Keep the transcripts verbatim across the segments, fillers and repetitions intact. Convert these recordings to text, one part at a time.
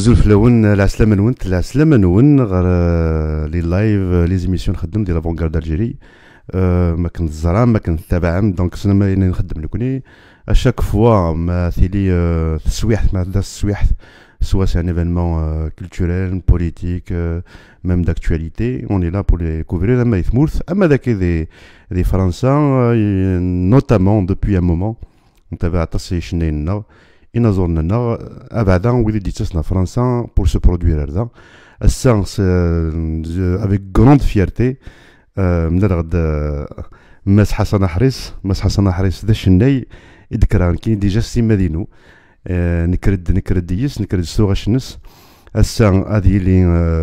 أزول فلون العسلامة نونت العسلامة نون غير لي لايف لي زيميسيون نخدم ديال لافونغارد الجيري. أه ما كنت الزرع ما كنت تابعهم دونك سنا ما نخدم لكني اشاك فوا ما ثيلي أه تسويح ما دا تسويح سوا سي ان ايفينمون كولتوريل بوليتيك ميم داكتواليتي اون اي لا بور لي كوفرير. اما يثمورث اما داك دي دي فرنسا نوتامون دوبوي ان مومون نتابع تصي شنينا إنا زورنا أبعدا ويلي ديتاسنا فرنسا بور سو برودوير هذا السان افيك غروند فيرتي من الغد ماس حسن حريص ماس حسن حريص ذا شناي يذكرها كاين ديجا سيما دينو نكرد نكرد ديس نكرد سوغا شنس السان هذه اللي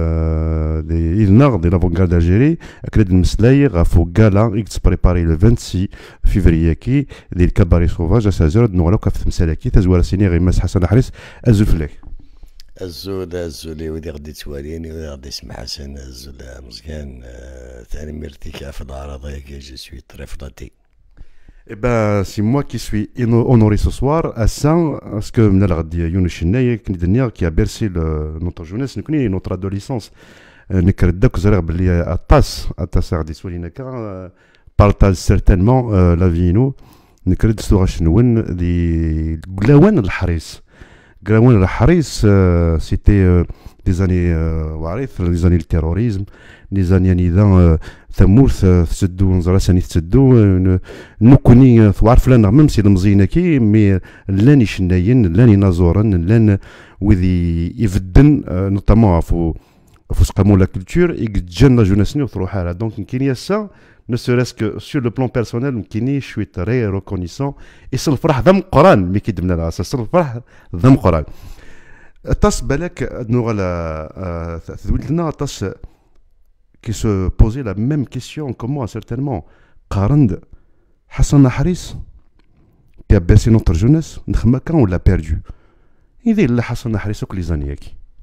دي إلنا دي لافونغارد الجيري أكرد المسلاي غافو كالا إكس بريباري لو ستة فيفري كي ديال الكباري سوفاج أسازور نوغلو كاف تمسالاكي تزوار سيني غير ماس حسن حريص أزول فلاك الزول الزولي ودي غدي تواليني ودي غدي يسمع حسن الزول مزيان ثاني مرتكع في العراضية كي جو سوي تري فلاتي. Eh ben, c'est moi qui suis honoré ce soir à Saint, parce que Younous Chenay, qui a bercé le, notre jeunesse, notre adolescence. Nekredek Zerabli à Tas, à Tassar Diswalinaka, partage certainement la vie. Nous, Nekred Storachenwen, des Glawen al Haris. Glawen al Haris, c'était des années Warith, des années le terrorisme, des années Nidan. ثمورث تسدو نزرا ساني تسدو نكوني ثوارف لنا ميم سي المزينة كي مي لاني شناين لاني نازورن لان وذي يفدن نوطامون فو فو سقامو لا كولتور يجن لا جوناسني وتروح على دونك كاين ياسا ne serait-ce que sur le plan personnel كايني je suis très reconnaissant et الفرح ذا مقران مي كيدمنا لها الفرح ذا مقران تص بالك نوغلا ثبت لنا تص qui se posait la même question que moi, certainement. Karand, Hassan Haris, qui a baissé notre jeunesse, on l'a perdu. Il est là, Hassan Haris, au les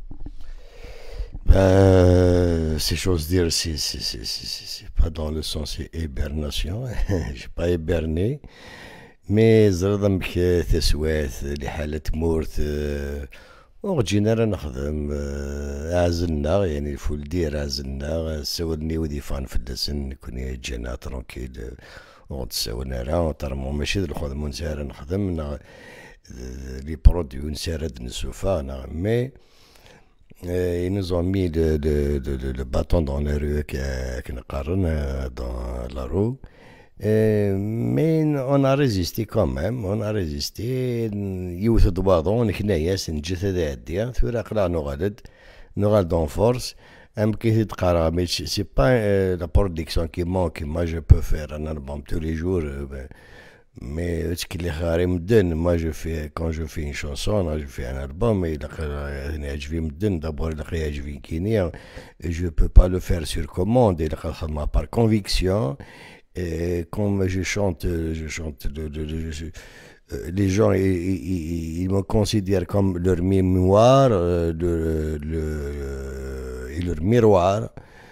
Ces choses dire, c'est pas dans le sens hibernation. Je suis pas hiberné. Mais زرادم كتسوات لحالة مورث وجينا راه نخدم عازلنا يعني الفول دير عازلنا ساولني ودي فان في اللسن كوني جينا ترونكيل ونتساولنا راه طرمو ماشي الخدمة نسار نخدم لي برودوي نسارد نسوفا مي ils nous ont mis le, le, le, le bâton dans la rue dans la rue. Euh, mais on a résisté quand même, on a résisté. يوث دوادون كناياس نجث هذا عديا ثورا قلع نغالد نغالد en force. أم كي تقرا mais c'est pas euh, la production qui manque. Moi je peux faire un album tous les jours. Euh, mais ce qui est rare مدن moi je fais quand je fais une chanson je fais un album et il يعجبني مدن d'abord il يعجبني كينيا je peux pas le faire sur commande il خدمة par conviction. Et quand je chante, je chante, le, le, le, je, les gens ils, ils, ils me considèrent comme leur mémoire, le, le, et leur miroir.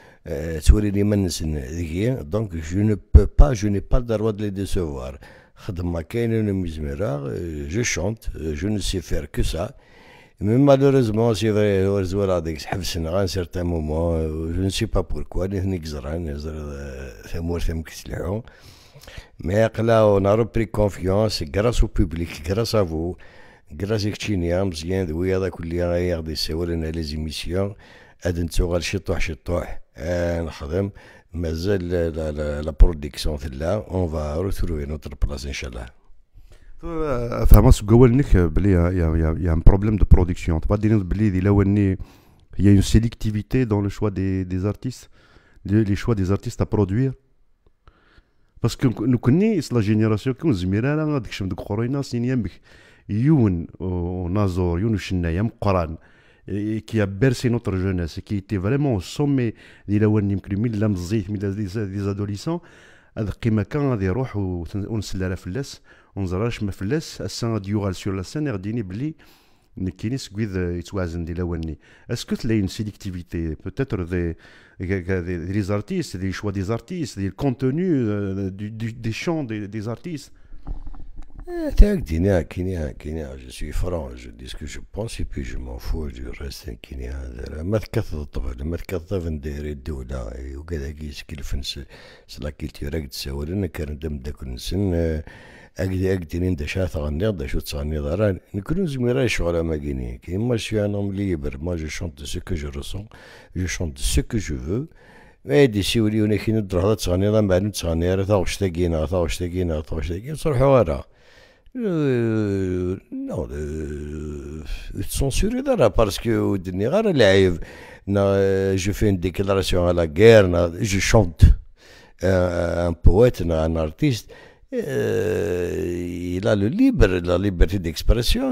Donc je ne peux pas, je n'ai pas le droit de les décevoir. Je chante, je ne sais faire que ça. Mais malheureusement, c'est vrai, à un certain moment, je ne sais pas pourquoi, mais là, on a repris confiance grâce au public, grâce à vous, grâce à Chinia, مزيان دوي هذا كل غير يسولنا les émissions هاد نتوغل شطوح شطوح نخدم مازال la production là, on va retrouver notre place inchallah. فما سقولنك بلي il y a un problème de production. Tu vas dire بلي دي لوني il y a une sélectivité dans le choix des des artistes, les, les choix des artistes à produire. Parce que nous connaissons la génération كون زميرانا هذيك شم ديك خورينا سينيام بك يون ونازور يون شنايا مقران qui a bercé notre jeunesse qui était vraiment au sommet دي لوني يمكن من لم زيت من des adolescents. هذا قيمة كان غادي يروح ونسلى فلاس ونزراش ما فلاس السان غادي يوغال سور لا سان غاديني بلي كاين سكويد يتوازن ديال الاولني. اسكو تلاقي une sélectivité peut-être des des artistes des choix des artistes des contenus du, du, des chants des, des artistes. Guinea, Guinea, Guinea, je suis franc, je dis ce que je pense et puis je m'en fous, je reste un Guinéen. ما تكثر طبعا ما تكثر ندير الدولة وكذا كيس كيف سلا كيلتي راك تساول انا كان دم داك نسن اكدي اكدي ندا شات غني دا شو تصاني داران نكون زميرا شغل ما كيني كي ما شي انا ليبر ما جو شونت سو كو جو ريسون جو شونت سو كو جو فو هادي سيولي ونا كي ندر هذا تصاني دا بعد تصاني راه تاوش تاكينا تاوش تاكينا تاوش تاكينا صرحوا ورا Euh, non, euh, censuré d'ara parce que au dernier live, je fais une déclaration à la guerre, je chante un, un poète, un artiste, euh, il a le libre, la liberté d'expression.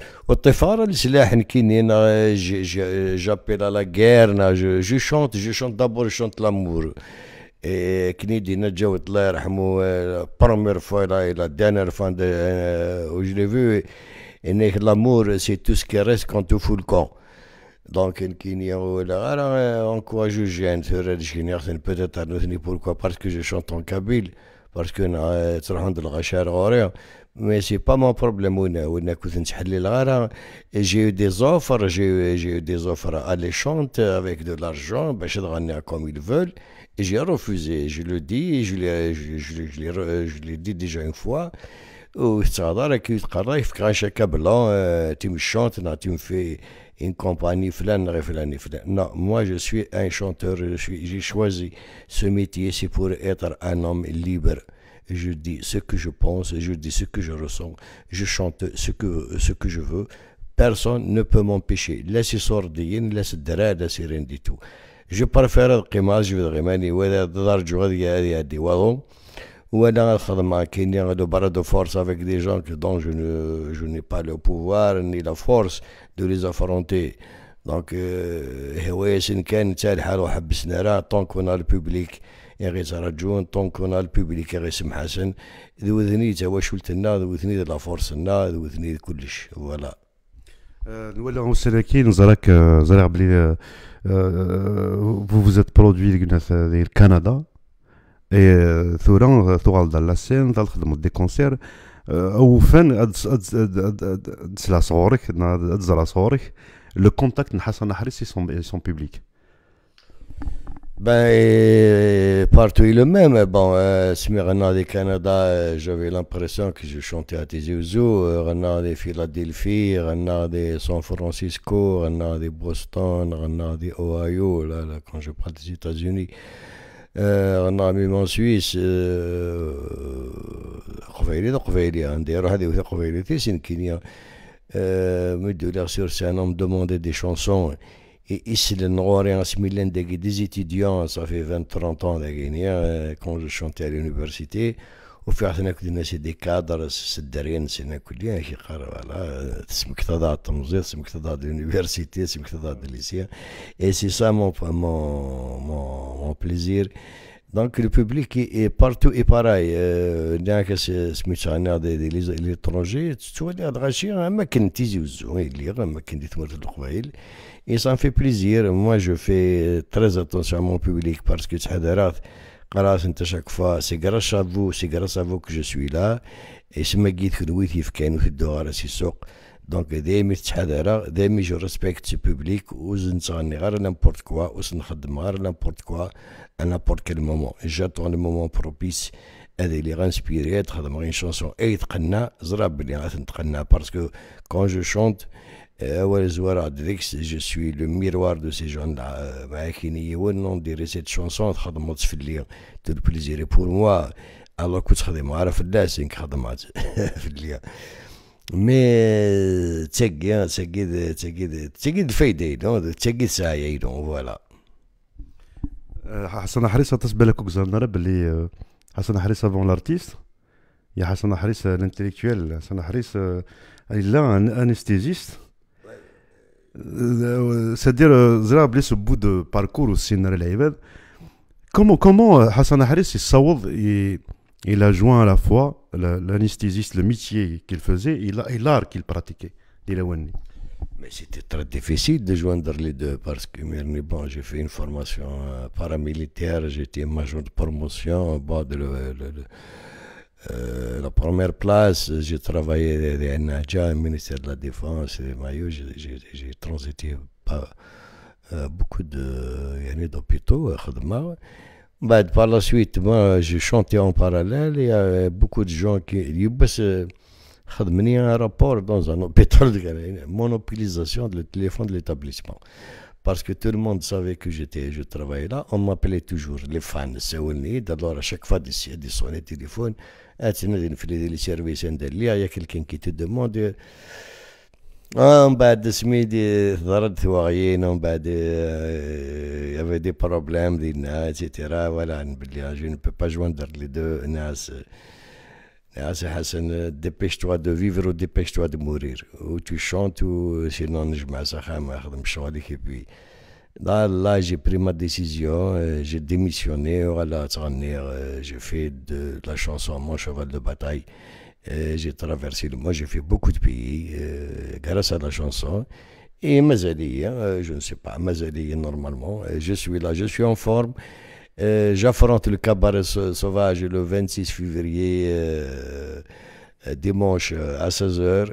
J'appelle à la guerre, je, je chante, je chante d'abord, je chante l'amour. كنيدي نجاوت الله يرحمه برومير فوا لا دانيير فوا و جو لي فو انك لامور سي تو سكي ريست كون تو فو الكون دونك كينيا ولا راه انكواجو جين ثور الجينير بوتيت نوثني بوركوا باسكو جو شونت اون كابيل باسكو انا تروح عند الغشار غوريا مي سي با مون بروبليم وين وين كنت نتحلي الغارة جي يو دي زوفر جي جي يو دي زوفر اليشونت افيك دو لارجون باش تغني كوم يل فول. Et j'ai refusé, je le dis, je l'ai, je, je, je, l'ai, je l'ai dit déjà une fois. وتعذر كي تقرا يفكر شاكا بلان tu me chantes, tu me fais une compagnie فلان غير فلان فلان. Non, moi je suis un chanteur, je suis, j'ai choisi ce métier, c'est pour être un homme libre. Je dis ce que je pense, je dis ce que je ressens, je chante ce que, ce que je veux. Personne ne peut m'empêcher. Laissez sortir, laissez الدراري, laissez rien du tout. جو بريفير القيماج في الغيماني ولا درجو غادي هادي هادي واضو وانا الخدمة كاينين غادو برا فورس افيك دي جون دون جو نو جو ني با لو بوفوار ني لا فورس دو لي افرونتي دونك هوايا سن كان تا الحال وحبسنا راه طونك كنا البوبليك غير ترجون طونك كنا البوبليك غير سم حسن ذوذني تا واش ولتنا ذوذني لا فورس لنا ذوذني كلش فوالا. نولي مسلكين زراك زرع بلي vous vous êtes produit au Canada et ثورا ثوال dans la scène dans خدمة des concerts أو فين تسلا صورك تزرع صورك le contact نحسن نحرس son public. Ben, partout est le même. Bon, euh, Smirna de Canada, euh, j'avais l'impression que je chantais à Tizi Ouzou, Rana de Philadelphie, Rana de San Francisco, Rana de Boston, Rana de Ohio, là, là, quand je parle des États-Unis. Rana même en Suisse, قبيلي ده قبيلي عندي روح هذه قبيلتي سين كينيا مدوا لي sur scène on me demandait des chansons. Et ici, le Noir et en des étudiants, ça fait vingt trente ans euh, quand je chantais à l'université. Au fur et à mesure que j'ai des cadres, c'est derrière, c'est un coup de lien qui voilà, c'est me que t'as t'amuser, c'est me que t'as de l'université, c'est me que t'as de lycée. Et c'est ça mon, mon, mon, mon plaisir. Donc le public est, est partout et pareil. Bien que c'est سمعنا des l'étranger, tu vois des adressés, ما كنت تيجي وزوين اللي ما كنت تمر القبائل. Et ça me fait plaisir. Moi, je fais très attention à mon public parce que chaque fois, c'est grâce à vous, c'est grâce à vous que je suis là. Et c'est ma guide que nous avons donc, je respecte ce public, ou je ne n'importe quoi, ou je ne n'importe quoi, à n'importe quel moment. J'attends le moment propice. هذه اللي غنسبيري تخدم غير شونسون اي تقنا زراب بلي غتنتقنا باسكو كون جو شونت اول زوار دريكس جو سوي لو ميروار دو سي جون معايا كاين هو نون ديري سيت شونسون تخدم في الليل تو بليزير بور موا الوغ كنت تخدم عارف الناس خدمات في الليل مي تسقي تسقي تسقي تسقي الفايدة تسقي ساعة فوالا. حسن حريصة تسبى لك وكزرنا بلي Hassan Harris avant l'artiste, il y a Hassan Harris l'intellectuel, Hassan Harris il a un anesthésiste. C'est-à-dire, Zerab ce bout de parcours au cinéma. Comment, comment Hassan Harris il, il a joint à la fois l'anesthésiste, le métier qu'il faisait et l'art qu'il pratiquait. Mais c'était très difficile de joindre les deux parce que mais bon, j'ai fait une formation paramilitaire, j'étais major de promotion, bon, de le, le, le, Euh, la première place, j'ai travaillé déjà au ministère de la Défense et Mayo, j'ai transité pas, euh, beaucoup de d'hôpitaux. Bah, par la suite, moi, j'ai chanté en parallèle. Il y a beaucoup de gens qui disent خدمني un rapport dans un hôpital de monopolisation de téléphone de l'établissement. Parce que tout le monde savait que j'étais, je travaillais là, on m'appelait toujours les fans. Alors à chaque fois, des sonner téléphone, les services, il y a quelqu'un qui te demande. Ah, بعد سميتي ضربت ثواغيين ومن بعد il y avait des problèmes ديالنا et cetera. Voilà, je ne peux pas joindre les deux. ناس ناس حسن dépêche-toi de vivre ou dépêche-toi de mourir. Ou tu chantes ou sinon نجمع سخام نخدم شغلك. Et puis là, là j'ai pris ma décision, j'ai démissionné. Voilà, j'ai fait de la chanson mon cheval de bataille. Euh, j'ai traversé le monde, j'ai fait beaucoup de pays euh, grâce à la chanson. Et Mazali, euh, je ne sais pas, Mazali normalement, euh, je suis là, je suis en forme. Euh, J'affronte le cabaret sauvage le vingt-six février, euh, dimanche à seize heures.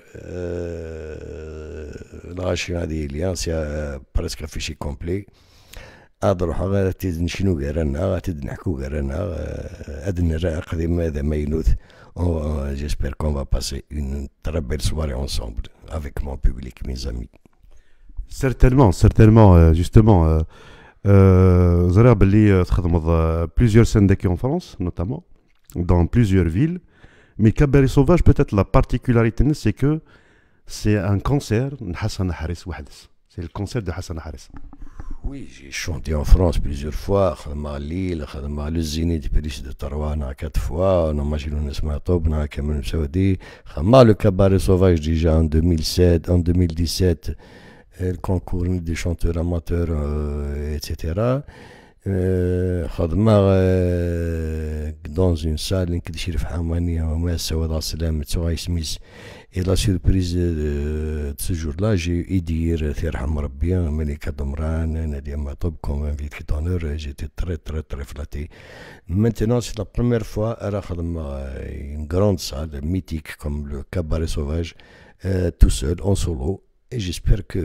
Là, je suis à des liens, c'est presque affiché complet. أروح غادي نشنو قرانا غادي نحكو قرانا غادي نراقب قديم هذا ما ينوث. J'espère qu'on va passer une très belle soirée ensemble avec mon public, mes amis. Certainement, certainement, euh, justement. Euh, euh, vous avez euh, plusieurs syndicats en France, notamment, dans plusieurs villes. Mais Cabaret Sauvage, peut-être la particularité, c'est que c'est un concert de Hassan Haris. C'est le concert de Hassan Haris. Oui, j'ai chanté en France plusieurs fois. خدمة Lille, خدمة le Zénith de Tarouana quatre fois. On a imaginé une smartphone, on a Kamel Saoudi. خدمة le Cabaret Sauvage déjà en deux mille sept, en deux mille dix-sept, le concours des chanteurs amateurs, euh, et cetera. خدمة euh, dans une salle qui est في حمانية وما سواد السلام تسوى سميس. Et la surprise de ce jour-là, j'ai eu Idir, Thierham Rabbi, Melika Domran, Nadia Matob comme invité d'honneur. J'étais très, très, très flatté. Maintenant, c'est la première fois à une grande salle mythique comme le Cabaret Sauvage, euh, tout seul, en solo. Et j'espère que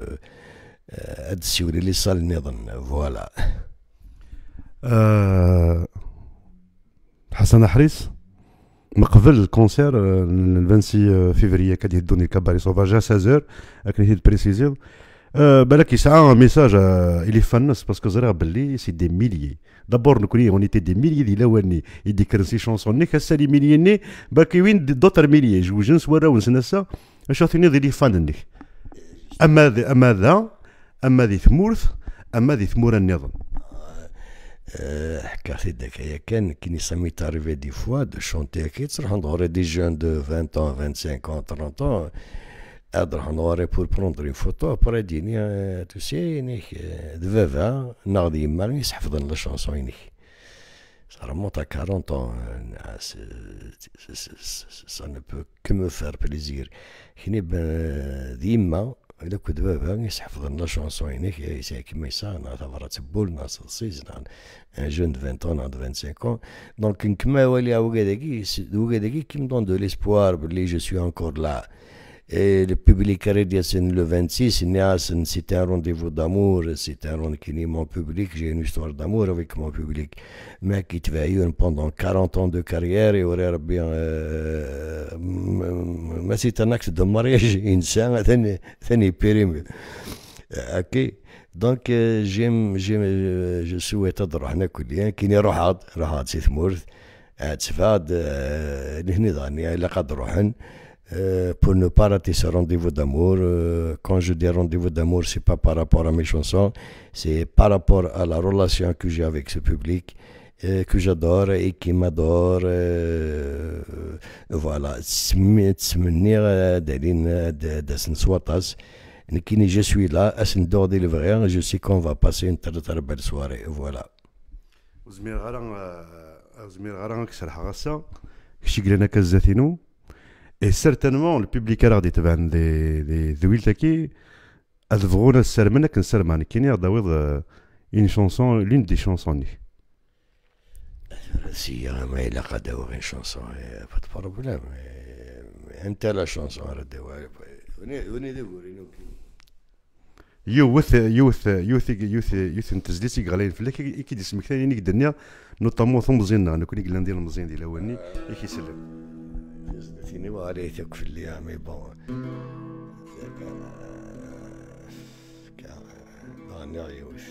euh, les salles Nedon. Voilà. Euh, Hassan Haris ما قبل الكونسير ال vingt-six février كاد يدوني كاباري سوفاج à seize heures كان يهد بريسيزي بالك يسعى ميساج اللي فنس باسكو زرا باللي سي دي ميليي دابور نكوني اون ايتي دي ميليي ديال الاواني يدي كرسي شونسون نيك هسا لي ميليي ني باكي وين دوتر ميليي جو جنس ورا ونسنسا اش عطيني دي فان نيك اما ذا اما ذا اما ذي ثمورث اما ذي ثمور النظام. حكاية داك كان كي سميت arrivé des fois de chanter كي تروح ندوري des jeunes de vingt ans, vingt-cinq ans, trente ans تروح ندوري pour prendre une photo après ديني tu sais نيك دبابا ناضي يما يحفظن لا شونسون نيك ça remonte à quarante ans. Ça ne peut que me faire plaisir. كني ديما إذا كنت بابا يحفظ لنا شونسون هناك يساك كيما يساعنا ثمرة تبول ناس الصيز ان جون de vingt ans, de vingt-cinq ans. Donc كما ولي وكاداكي وكاداكي كي me donne de l'espoir بلي je suis encore là. Et le public arrêté le vingt-six, c'était un rendez-vous d'amour, c'était un rendez-vous mon public, j'ai une histoire d'amour avec mon public. Mais qui travaille pendant quarante ans de carrière et aurait bien. Mais c'est un acte de mariage, une scène, c'est une périmètre. Ok. Donc j'aime, j'aime, je souhaite de rohna كليا كيني روحاد روحاد سي ثمورث تفاد لهني ضاني إلا قد روحن. Euh, pour ne pas rater ce rendez-vous d'amour. Euh, quand je dis rendez-vous d'amour, c'est pas par rapport à mes chansons, c'est par rapport à la relation que j'ai avec ce public, euh, que j'adore et qui m'adore. Euh, voilà. Je suis là, je sais qu'on va passer une très très belle soirée. Voilà. Et certainement, le public a dit des des des qui advrona sermana ken sermana kini adawid une chanson, l'une des chansons. سي ما إلا قد غير شونسون با دو بروبليم انت لا شونسون راه وني وني دوري يوث يوث يوث يوث يوث نتزليتي غالين فلاك كي دي سمك ثاني نيك دنيا نوطامون ثم مزيان انا كوني قلنا ندير المزيان ديال الاولني كي يسلم ثاني وغالي ثك في اللي مي بون كان يوث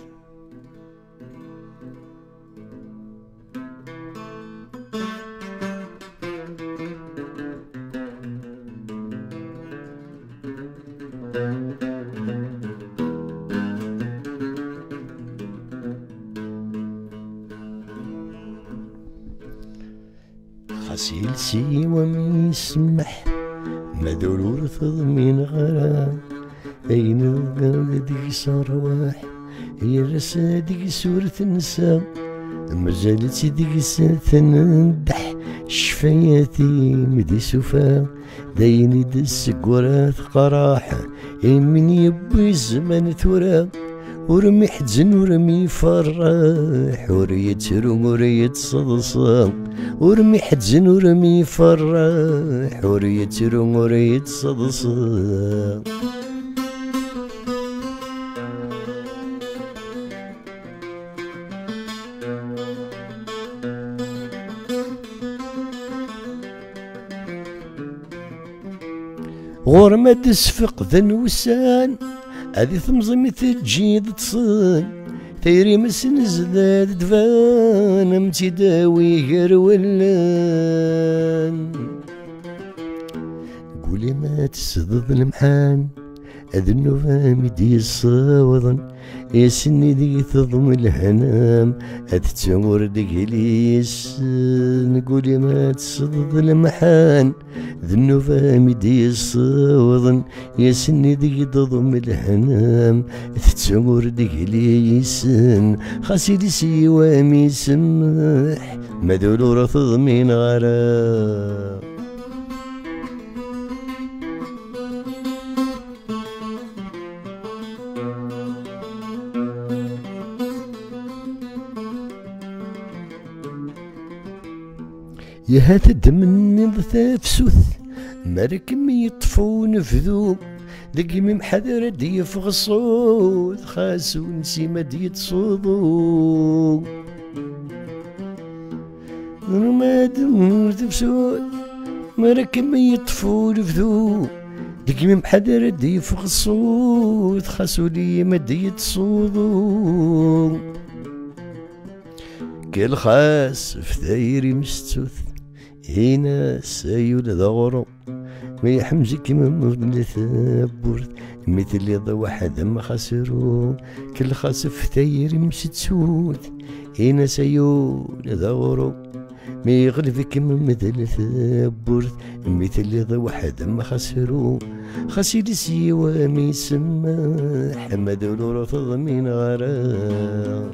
خسيل سيوى من يسمح ما دولور تضمين غرام أين القلب ديك صرواح هي الرسا ديك سورة النساء مازالت ديك تندح شفاياتي مدي سفا دايني دس قرات قراحة من يبي الزمان ثورا ورمي حزن ورمي فرح ورية تروم ورية صدصة ورمي حزن ورمي فرح ورية تروم ورية صدصة غور تسفق ذن وسان هذي ثمزمي تجيد تصن ثيري مسن زداد دفان متداوي غير ولان قولي ما تسدد المحان هذا النوفا مدي الصاوضن يا سني دي تضم الهنام هاد تمر دقليس نقولي ما تصدد المحان ذنو فامي دي الصوضن يا سني دي تضم الهنام تمر دقليس خاسي سيوامي سمح ما دولو رفض من غرام يا هات الدم نضث فسوث مركم يطفون فذوب دقمي محذر دي فغصوث خاسو نسيما دي تصوضو رماد نضث فسوث مركم يطفون فذوب دقمي محذر دي فغصوث خاسو لي ما دي تصوضو كل خاس فتايري مستوث هنا سايول ذغرو ما يحمزك من ثابورت مثل اللي واحد ما خسرو كل خاس فتايري مستوث هنا سايول ذغرو ما يغلبك من مثل ثابورت مثل اللي واحد ما خسرو خسير سيوا ما يسمى حمد ولو من غرام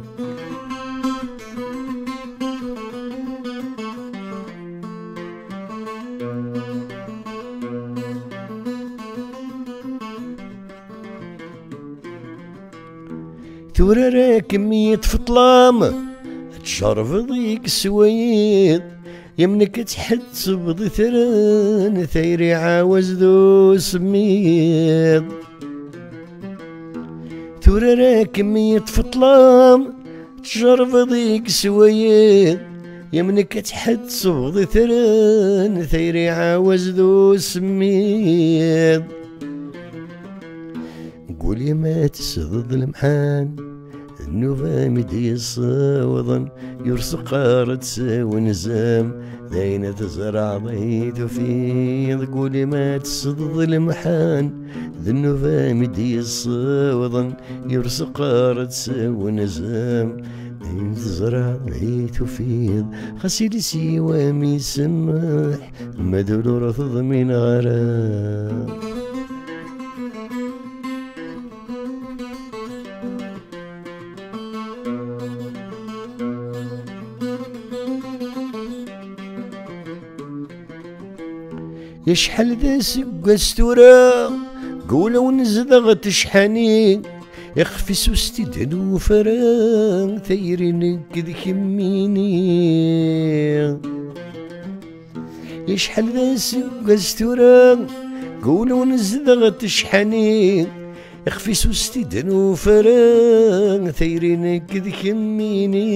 ثورة راه كمية فطلام تشرف ضيق سويد يمنك تحس بضي ثران ثيري عاوز ذو سميد ثورة راه كمية فطلام تشرف ضيق سويد يمنك تحس بضي ثران ثيري عاوز ذو سميد قولي ما تسدد المحان النوفا مدي الصوضن يرسق قارة ساوي نزام داينة تزرع ضيت وفيض قولي ما تسدد المحان النوفا مدي الصوضن يرسق قارة ساوي نزام داينة تزرع ضيت وفيض خسيلي سيوا مي سمح ما دولو رفض من غرام يشحال ذا سقا ستورا قولا ونزدغ تشحاني يخفي سوستي دنو فران ثيرين كذ كميني يشحال ذا سكستورا قولوا نزدغ تشحني يخفي سوستي دنو فران ثيرين كذ كميني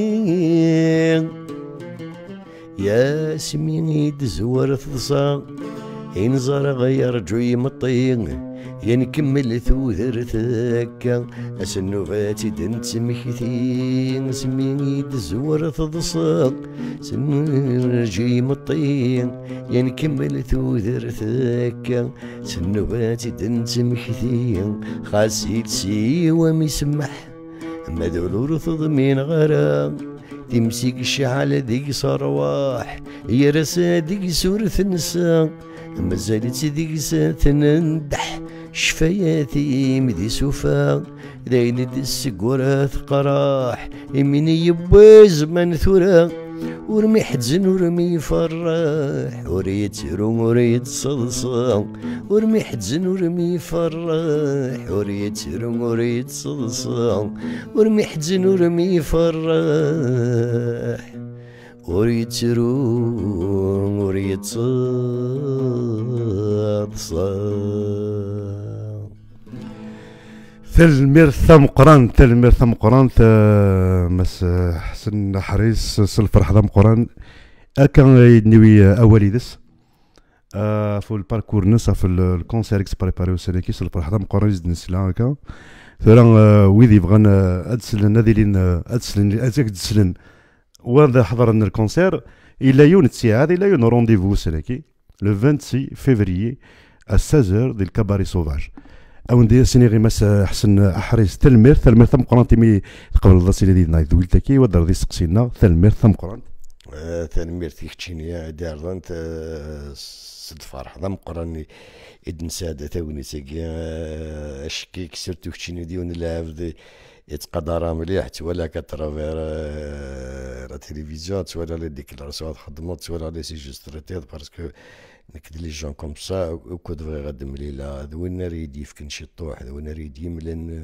يا سميني دزور ثصا إن زار غير جوي مطين يا نكمل ثوثر ثكا أسنوفاتي دنت سمكتين سميني دزور ثصا سنرجي مطين يا نكمل ثوثر ثكا سنوفاتي دنت سمكتين خاسيل سي ومسمح مذول رثض من غرام تمسك الشعل ذيك صرواح يا رسا ذيك سورة النساء مازالت ذيك تنندح شفاياتي مذي سوفا داين السكورات قراح يميني يبوز من ثورا ورمي حزن ورمي يفرح وريت روم وريت صلصة ورمي حزن ورمي يفرح وريت روم وريت صلصة ورمي حزن ورمي يفرح وريت روم وريت صلصة تلمير ثم قران تلمير ثم قران مس حسن حريص الفرح ثم قران كان يدنوي اولي دس في الباركور نسا في الكونسير اكس بريباري وسلكي الفرح ثم قران يزد نسلا هكا ثلا ويدي بغان ادسلن نادلين ادسلن ادسلن وهذا حضر لنا الكونسير الى يون تسيعاد الى يون رونديفو سلكي لو ستة فيفريي à seize heures ديال الكباري سوفاج او ندير سينيغي ماس حسن احريس تلمير تلمير ثم قران تيمي قبل الضاسيله ديالنا دويلتكي ودار دي سقسينا تلمير ثم قران تلمير تيختشينيا دار انت صد فرح ضم قران ادن ساده تاوني تاكي اشكي كسرتو ختشيني ديون العبد يتقدر مليح ولا كترافير لا تلفزيون ولا لا ديكلاراسيون خدمات ولا لي سيجستريتير باسكو نك لي جون كوم سا وكو دغيا غادم ليلا دوين ريد يفكن شي طوح دوين ريد يملن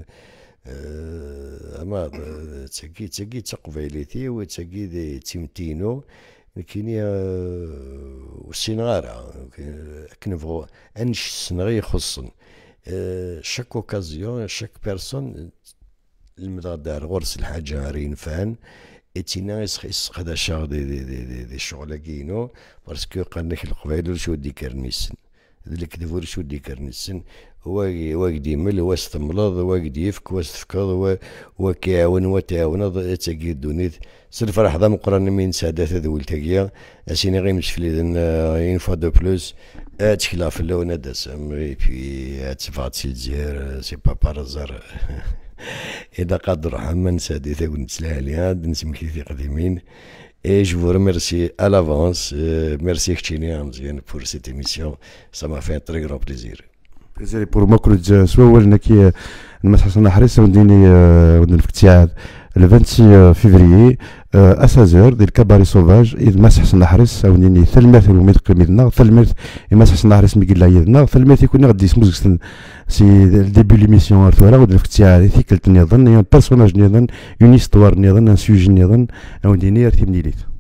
اما تاكي تاكي تقبيليتي وتاكي تيمتينو كايني والسينغارا كنبغوا انش السنغي خصن شاك اوكازيون شاك بيرسون المدار غرس الحاجه رين فان اتينا يسخ هذا الشغل دي دي دي دي, دي الشغل كينو باسكو قال لك القبائل شو دي كرنيسن ذلك ديفور شو دي كرنيسن هو هو يديمل هو استملض هو يديفك هو استفكر هو هو كيعاون وتعاون تاكي دونيت سلف راه حدا مقرن من سادات ذول تاكيا اسيني غير مش في اون فوا دو بلوس اتخلا في اللون دسم اي بي تفات سي الجزائر سي با بارازار إذا قدر حمن سادي ثاون نتسلها ليها نسمي في قديمين et je vous remercie à l'avance merci كتشيني مزيان pour cette émission ça m'a fait un très grand plaisir plaisir pour moi كل سوا ولنا كي المسح صنع حريص وديني ودنا الفتياد le vingt-six février à seize heures ديال الكباري سوفاج إذ مسح صنع حريص وديني ثلمات وميت قيمتنا ثلمات مسح صنع حريص ميقل عيدنا ثلمات يكون غادي اسمو زكستن سي ديبي ليميسيون ثورا ودنا الفتياد ثيكلت نظن بيرسوناج نظن اون هيستوار نظن ان سوجي نظن وديني رتيب نيليت